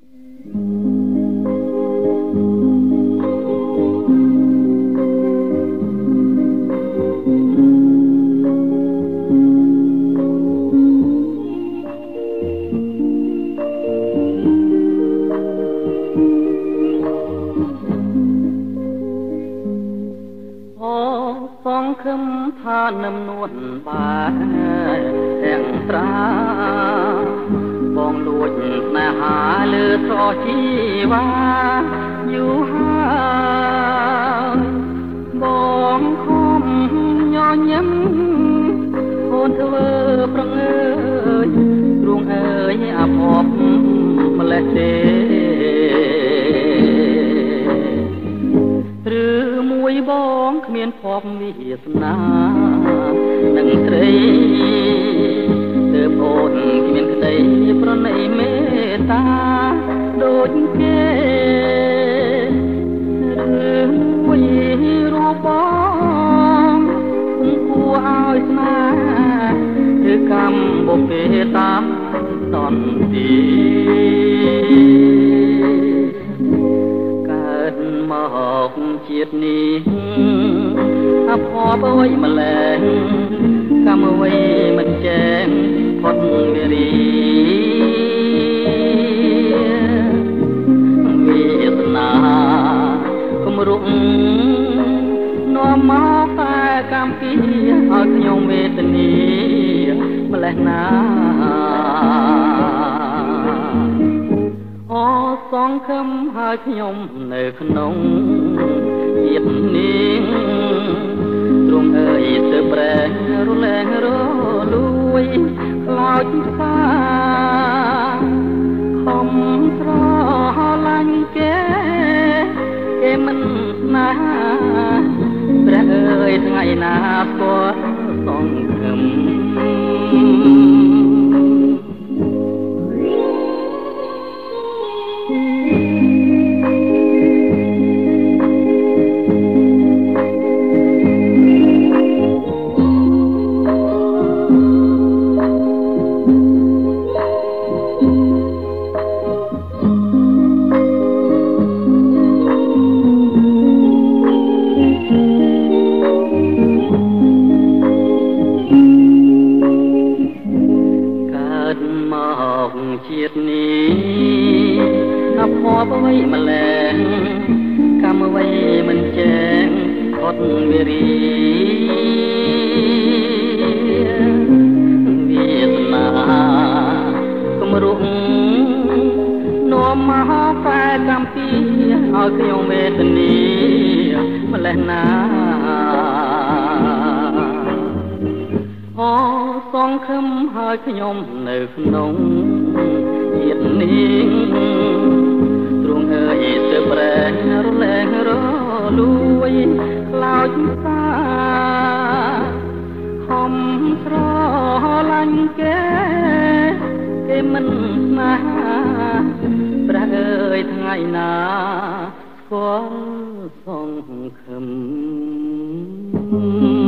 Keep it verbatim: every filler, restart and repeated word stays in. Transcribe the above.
ខឹមថានឹមនួនបានទាំងត្រាបងលួចស្នេហាលើស្រជីវ៉ាយូរហើយបងខំញញឹមអូនធ្វើប្រងើយទ្រូងអើយអាភពម្លេះទេឬមួយបងគ្មានភពវាសនានឹងត្រីទើបអូនគ្មានក្តីប្រណីមេត្តាដូចគេឬមួយរូបបងគង់គួរឲ្យស្នេហ៍ឬកម្មបុព្វេតាតនទីមកជាតិនេះអភ័ព្វអ្វីម្ល៉េះកម្មអ្វីមិនចែងផុតមេរីវាសនាគំរុកនាំមកតែកម្មពីឲ្យខ្ញុំវេទនាម្ល៉េះណាអសងខឹមហើយខ្ញុំនៅក្នុងជាតិនេះទ្រង់អើយទៅប្រែរលែងរលួយខ្លោចផ្សាខំស្រឡាញ់គេគេមិនស្នេហាព្រះអើយថ្ងៃណាស្គាល់សងខឹមជាតិនេះអភ័ព្វអ្វីម្ល៉េះកម្មអ្វីមិនចែងផុតមេរីវាសនាគំរុកនាំមកតែកម្មពីឲ្យខ្ញុំវេទនាម្ល៉េះណាអូសងខឹមហើយខ្ញុំនៅក្នុងជាតិនេះទ្រង់អើយទៅប្រែរលែងរលួយខ្លោចផ្សាខំស្រឡាញ់គេគេមិនស្នេហាព្រះអើយថ្ងៃណាស្គាល់សងខឹម